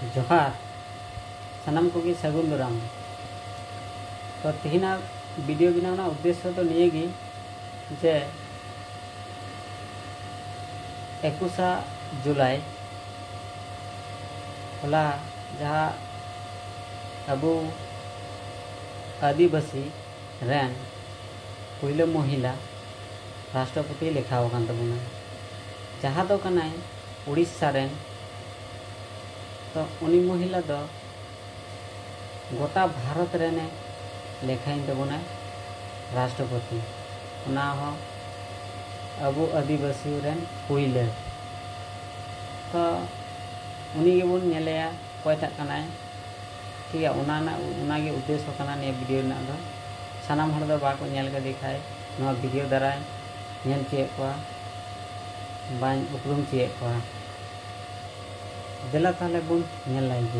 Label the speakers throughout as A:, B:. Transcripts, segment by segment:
A: जोहार सानाम को सगुन दाराम। तो तेहना वीडियो बनाना उद्देश्य तो निये जे 21 जुलाई होला जहाँ अबो आदिवासी रैन पहले महिला राष्ट्रपति लेखा तबना जहाँ दो कनाय उड़ीसा रेन। तो उनी महिला दो गोटा भारत रेने लेखाइन तबना राष्ट्रपति उना हो अबो आदिवासी रेन पहले। तो उनी के बन नेलेया कोयटा कनाय ठीक है उना के उद्देश्य कना ने वीडियो ना दो सानाम हर दो बाको नेल के दिखाय नवा वीडियो द्वारा नेल चेक को बाñ उपरुम चेक को दिला ताले बुन नेल लाइगे।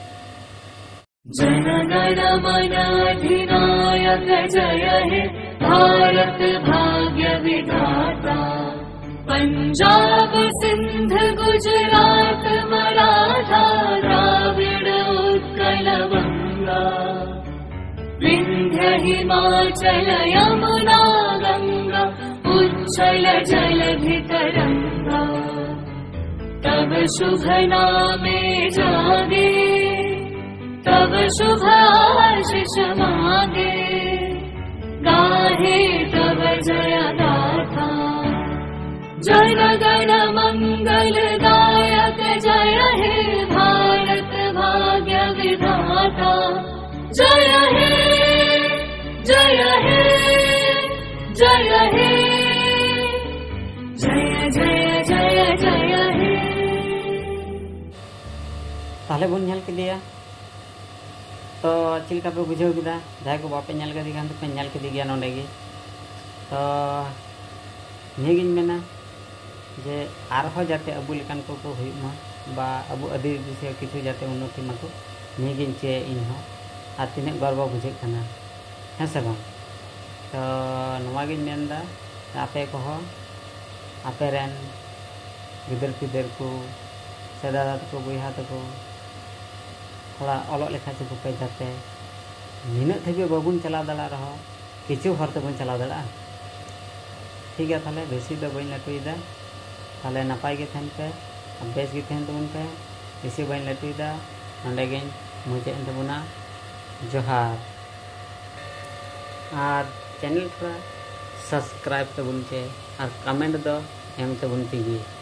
B: जनगण मन अधिनायक जय हे भारत भाग्य विधाता। पंजाब सिंध गुजरात मराठा द्राविड़ उत्कल बंगा विंध्य हिमाचल यमुना गंगा उच्छल जलधि तरंगा। तब शुभ नामे जागे तब शुभ आशीष मांगे गाहे तब जय गाथा। जन गण मंगल दायक जय हे भारत भाग्य विधाता। जय हे जय हे जय हे जय जय जय जय हे।
A: ताले बन नेल के दिया तो चिलका पे बुझाव किदा जहाँ को बापे नेल के दिखान तो पे नेल के दिया नोंडे गी। तो निगिन मेना जे आरहो जाते अबु लेकान को हुईमा बा अबु आदिवासी किछु जाते उन्नति माको निगिन चे इनहो आ तिने गर्व बुझे कना है से बांग। तो नवागिन मेनदा आपे को हो आपे रेन गिदर पिदर को से दादा तको बुहा तको थोड़ा अलग लेखा से पे जाते निना थे बाबून चला दड़ा रहो किचु हर तबन चला दड़ा ठीक है। ताले बेसी दो बइन लटुईदा ताले नपाय के थन पे बेस के थन तबन पे बेसी बइन लटुईदा नंडे गेन मुझे तबना जोहार। और चैनल थोड़ा सब्सक्राइब तबन पे और कमेंट दो एम तबन पे।